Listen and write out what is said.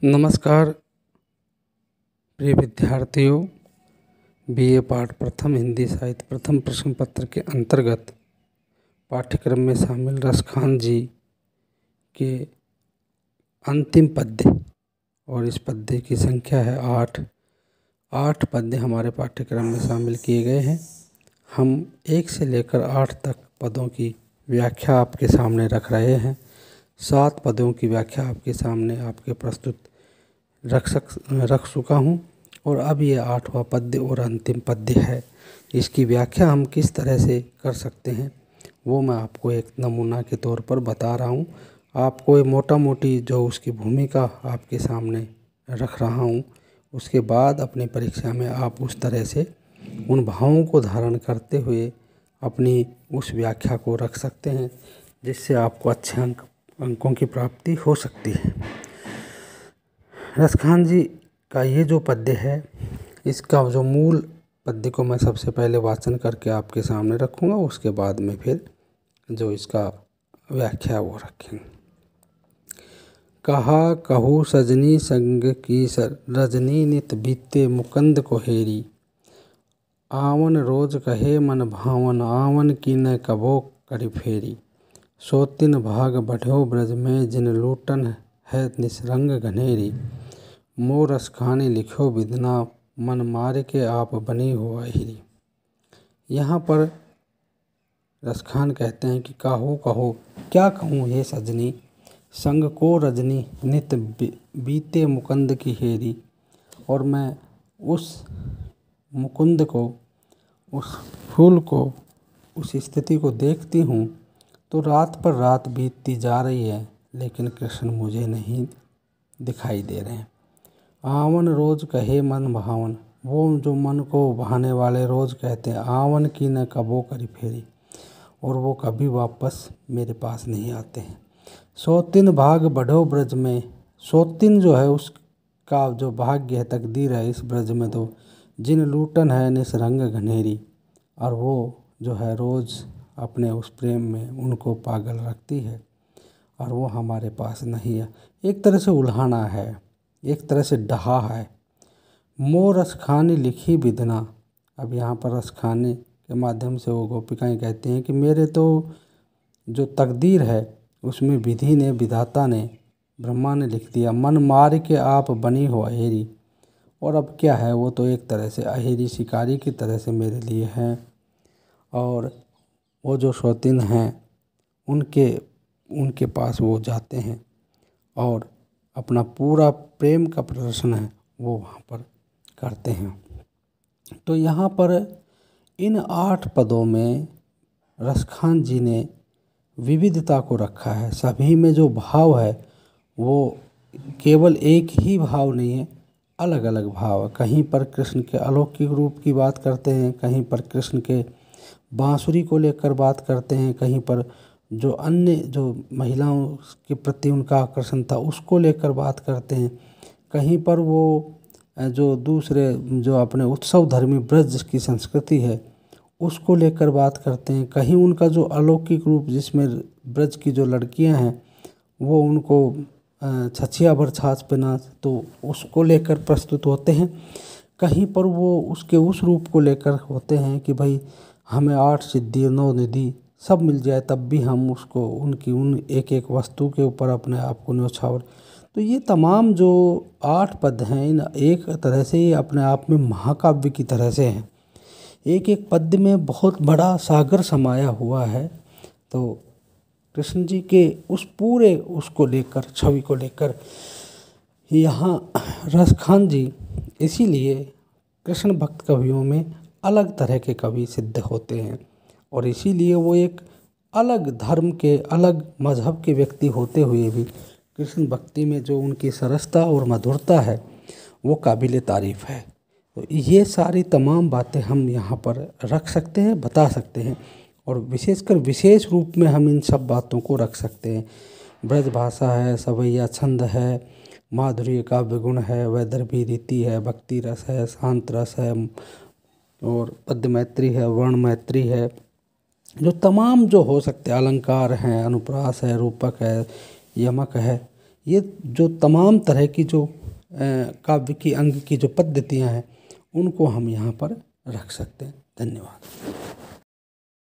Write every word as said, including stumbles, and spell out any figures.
नमस्कार प्रिय विद्यार्थियों, बीए पाठ प्रथम हिंदी साहित्य प्रथम प्रश्न पत्र के अंतर्गत पाठ्यक्रम में शामिल रसखान जी के अंतिम पद्य और इस पद्य की संख्या है आठ। आठ पद्य हमारे पाठ्यक्रम में शामिल किए गए हैं। हम एक से लेकर आठ तक पदों की व्याख्या आपके सामने रख रहे हैं। सात पदों की व्याख्या आपके सामने आपके प्रस्तुत रख सक रख चुका हूँ और अब ये आठवां पद्य और अंतिम पद्य है। इसकी व्याख्या हम किस तरह से कर सकते हैं वो मैं आपको एक नमूना के तौर पर बता रहा हूँ। आपको ये मोटा मोटी जो उसकी भूमिका आपके सामने रख रहा हूँ, उसके बाद अपनी परीक्षा में आप उस तरह से उन भावों को धारण करते हुए अपनी उस व्याख्या को रख सकते हैं, जिससे आपको अच्छे अंक अंकों की प्राप्ति हो सकती है। रसखान जी का ये जो पद्य है, इसका जो मूल पद्य को मैं सबसे पहले वाचन करके आपके सामने रखूँगा, उसके बाद में फिर जो इसका व्याख्या वो रखेंगे। कहा कहू सजनी संग की रजनी नित बीते मुकंद को हेरी, आवन रोज कहे मन भावन आवन की न कबो करी फेरी, सो तिन भाग बढ़ो ब्रज में जिन लूटन है निसरंग घनेरी, मो रसखानी लिखो विदना मन मार के आप बनी हो अहिरी। यहाँ पर रसखान कहते हैं कि काहो कहो क्या कहूँ हे सजनी, संग को रजनी नित बीते मुकुंद की हेरी, और मैं उस मुकुंद को, उस फूल को, उस स्थिति को देखती हूँ तो रात पर रात बीतती जा रही है, लेकिन कृष्ण मुझे नहीं दिखाई दे रहे हैं। आवन रोज कहे मन भावन, वो जो मन को बहाने वाले रोज कहते हैं आवन की न कबो करी फेरी, और वो कभी वापस मेरे पास नहीं आते हैं। सौतिन भाग बढ़ो ब्रज में, सौतिन जो है उसका जो भाग्य है, तकदीर है इस ब्रज में, तो जिन लूटन है निसरंग घनेरी, और वो जो है रोज़ अपने उस प्रेम में उनको पागल रखती है और वो हमारे पास नहीं है। एक तरह से उल्हाना है, एक तरह से डहा है। मो रसखानी लिखी विधना, अब यहाँ पर रसखानी के माध्यम से वो गोपिकाएं कहती हैं कि मेरे तो जो तकदीर है उसमें विधि ने, विधाता ने, ब्रह्मा ने लिख दिया, मन मार के आप बनी हो अहेरी, और अब क्या है, वो तो एक तरह से अहेरी शिकारी की तरह से मेरे लिए हैं, और वो जो शौतीन हैं उनके उनके पास वो जाते हैं और अपना पूरा प्रेम का प्रदर्शन है वो वहाँ पर करते हैं। तो यहाँ पर इन आठ पदों में रसखान जी ने विविधता को रखा है। सभी में जो भाव है वो केवल एक ही भाव नहीं है, अलग अलग भाव है। कहीं पर कृष्ण के अलौकिक रूप की बात करते हैं, कहीं पर कृष्ण के बांसुरी को लेकर बात करते हैं, कहीं पर जो अन्य जो महिलाओं के प्रति उनका आकर्षण था उसको लेकर बात करते हैं, कहीं पर वो जो दूसरे जो अपने उत्सव धर्मी ब्रज की संस्कृति है उसको लेकर बात करते हैं, कहीं उनका जो अलौकिक रूप जिसमें ब्रज की जो लड़कियां हैं वो उनको छछिया भर छाछ पे नाच, तो उसको लेकर प्रस्तुत होते हैं, कहीं पर वो उसके उस रूप को लेकर होते हैं कि भाई हमें आठ सिद्धि नौ निधि सब मिल जाए तब भी हम उसको उनकी उन एक एक वस्तु के ऊपर अपने आप को न्यौछावर। तो ये तमाम जो आठ पद हैं, इन एक तरह से ये अपने आप में महाकाव्य की तरह से हैं। एक एक पद्य में बहुत बड़ा सागर समाया हुआ है। तो कृष्ण जी के उस पूरे उसको लेकर, छवि को लेकर यहाँ रसखान जी इसीलिए कृष्ण भक्त कवियों में अलग तरह के कवि सिद्ध होते हैं, और इसीलिए वो एक अलग धर्म के, अलग मजहब के व्यक्ति होते हुए भी कृष्ण भक्ति में जो उनकी सरसता और मधुरता है वो काबिल तारीफ़ है। तो ये सारी तमाम बातें हम यहाँ पर रख सकते हैं, बता सकते हैं, और विशेषकर विशेष रूप में हम इन सब बातों को रख सकते हैं। ब्रज भाषा है, सवैया छंद है, माधुर्य काव्य गुण है, वैदर्भी रीति है, भक्ति रस है, शांत रस है, और पद्य मैत्री है, वर्ण मैत्री है, जो तमाम जो हो सकते अलंकार हैं, अनुप्रास है, रूपक है, यमक है, ये जो तमाम तरह की जो काव्य की अंग की जो पद्धतियाँ हैं उनको हम यहाँ पर रख सकते हैं। धन्यवाद।